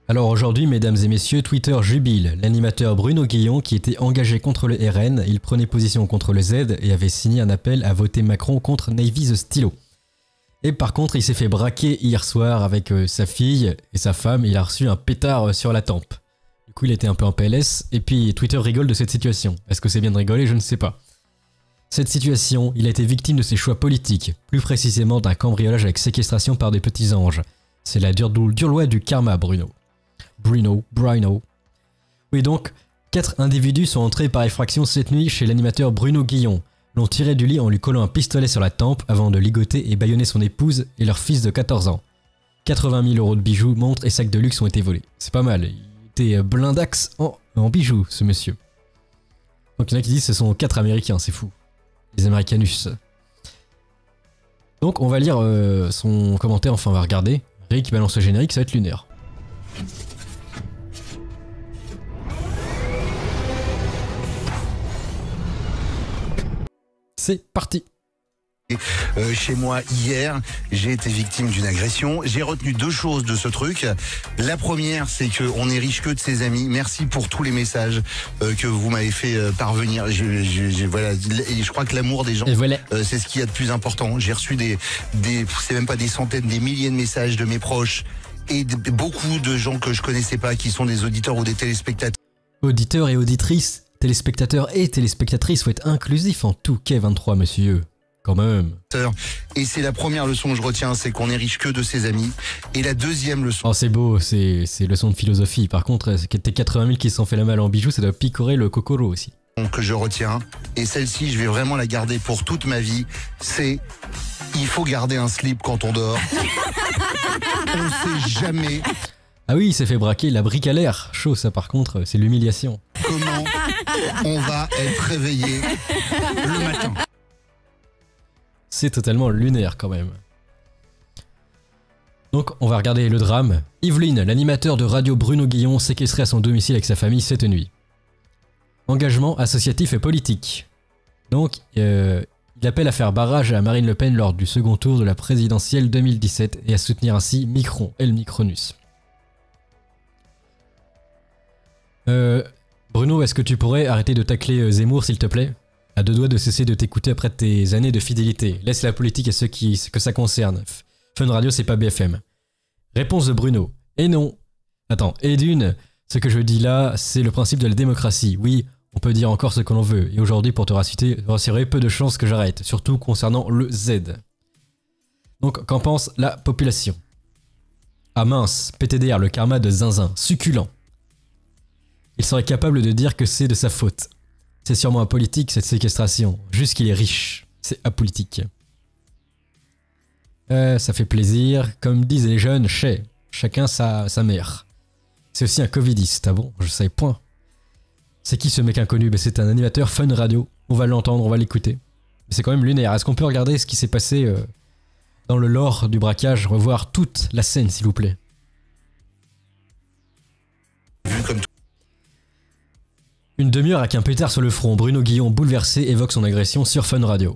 Alors aujourd'hui, mesdames et messieurs, Twitter jubile. L'animateur Bruno Guillon, qui était engagé contre le RN, il prenait position contre le Z et avait signé un appel à voter Macron contre Navy the Stylo. Et par contre, il s'est fait braquer hier soir avec sa fille et sa femme, et il a reçu un pétard sur la tempe. Du coup, il était un peu en PLS, et puis Twitter rigole de cette situation. Est-ce que c'est bien de rigoler? Je ne sais pas. Cette situation, il a été victime de ses choix politiques, plus précisément d'un cambriolage avec séquestration par des petits anges. C'est la dure loi du karma, Bruno. Bruno. Oui donc, 4 individus sont entrés par effraction cette nuit chez l'animateur Bruno Guillon, l'ont tiré du lit en lui collant un pistolet sur la tempe avant de ligoter et bâillonner son épouse et leur fils de 14 ans. 80 000 € de bijoux, montres et sacs de luxe ont été volés. C'est pas mal, il était blindax en bijoux, ce monsieur. Donc il y en a qui disent que ce sont 4 Américains, c'est fou. Les Americanus. Donc on va lire son commentaire, enfin on va regarder. Rick balance le générique, ça va être lunaire. C'est parti. Chez moi hier, j'ai été victime d'une agression. J'ai retenu 2 choses de ce truc. La première, c'est qu'on est riche que de ses amis. Merci pour tous les messages que vous m'avez fait parvenir. Voilà, et je crois que l'amour des gens, voilà. C'est ce qu'il y a de plus important. J'ai reçu c'est même pas des centaines, des milliers de messages de mes proches et beaucoup de gens que je connaissais pas, qui sont des auditeurs ou des téléspectateurs. Auditeurs et auditrices, téléspectateurs et téléspectatrices, faut être inclusif en tout K23, monsieur. Quand même. Et c'est la première leçon que je retiens, c'est qu'on est riche que de ses amis. Et la deuxième leçon... Oh c'est beau, c'est leçon de philosophie. Par contre, tes 80 000 qui se sont fait la malle en bijoux, ça doit picorer le kokoro aussi. Que je retiens, et celle-ci, je vais vraiment la garder pour toute ma vie, c'est... Il faut garder un slip quand on dort. On sait jamais... Ah oui, il s'est fait braquer, la brique à l'air. Chaud ça par contre, c'est l'humiliation. Comment on va être réveillé le matin. C'est totalement lunaire quand même. Donc on va regarder le drame. Yveline, l'animateur de radio Bruno Guillon, séquestré à son domicile avec sa famille cette nuit. Engagement associatif et politique. Donc il appelle à faire barrage à Marine Le Pen lors du second tour de la présidentielle 2017 et à soutenir ainsi Micron, El Micronus. Bruno, est-ce que tu pourrais arrêter de tacler Zemmour s'il te plaît? À 2 doigts de cesser de t'écouter après tes années de fidélité. Laisse la politique à ceux que ça concerne. Fun Radio, c'est pas BFM. Réponse de Bruno. Et non. Attends, et d'une, ce que je dis là, c'est le principe de la démocratie. Oui, on peut dire encore ce que l'on veut. Et aujourd'hui, pour te rassurer, peu de chances que j'arrête. Surtout concernant le Z. Donc, qu'en pense la population? Ah mince, PTDR, le karma de Zinzin. Succulent. Il serait capable de dire que c'est de sa faute. C'est sûrement apolitique cette séquestration, juste qu'il est riche, c'est apolitique. Ça fait plaisir, comme disent les jeunes, chacun sa mère. C'est aussi un covidiste, ah bon, je savais point. C'est qui ce mec inconnu? C'est un animateur Fun Radio, on va l'entendre, on va l'écouter. Mais c'est quand même lunaire, est-ce qu'on peut regarder ce qui s'est passé dans le lore du braquage, revoir toute la scène s'il vous plaît? Une demi-heure avec un pétard sur le front, Bruno Guillon, bouleversé, évoque son agression sur Fun Radio.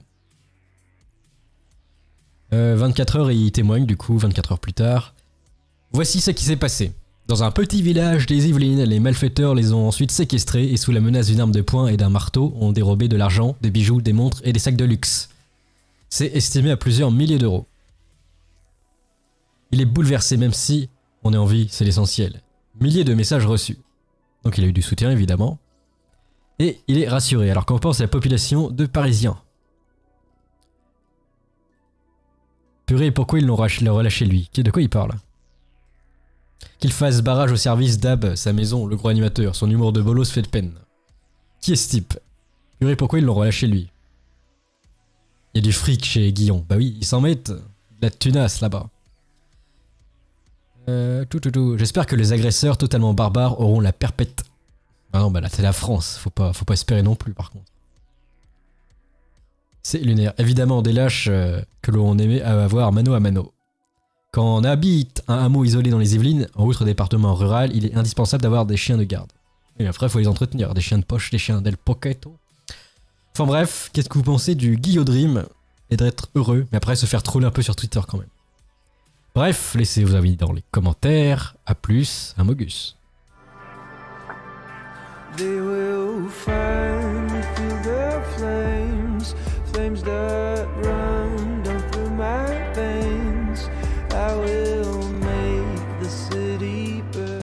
24 heures, il témoigne du coup, 24 heures plus tard. Voici ce qui s'est passé. Dans un petit village des Yvelines, les malfaiteurs les ont ensuite séquestrés et sous la menace d'une arme de poing et d'un marteau, ont dérobé de l'argent, des bijoux, des montres et des sacs de luxe. C'est estimé à plusieurs milliers d'euros. Il est bouleversé même si on est en vie, c'est l'essentiel. Milliers de messages reçus. Donc il a eu du soutien évidemment. Et il est rassuré. Alors qu'en pense la population de Parisiens? Purée, pourquoi ils l'ont relâché lui? De quoi il parle? Qu'il fasse barrage au service d'Ab, sa maison, le gros animateur. Son humour de bolos fait de peine. Qui est ce type? Purée, pourquoi ils l'ont relâché lui? Il y a du fric chez Guillon. Bah oui, ils s'en mettent de la tunasse là-bas. J'espère que les agresseurs totalement barbares auront la perpète. Ah non, bah là c'est la France, faut pas espérer non plus par contre. C'est lunaire. Évidemment des lâches que l'on aimait avoir mano à mano. Quand on habite un hameau isolé dans les Yvelines, en outre département rural, il est indispensable d'avoir des chiens de garde. Et après il faut les entretenir, des chiens de poche, des chiens del poquetto. Enfin bref, qu'est-ce que vous pensez du Guillaume Dream et d'être heureux, mais après se faire troller un peu sur Twitter quand même. Bref, laissez vos avis dans les commentaires. À plus, Amogus. They will find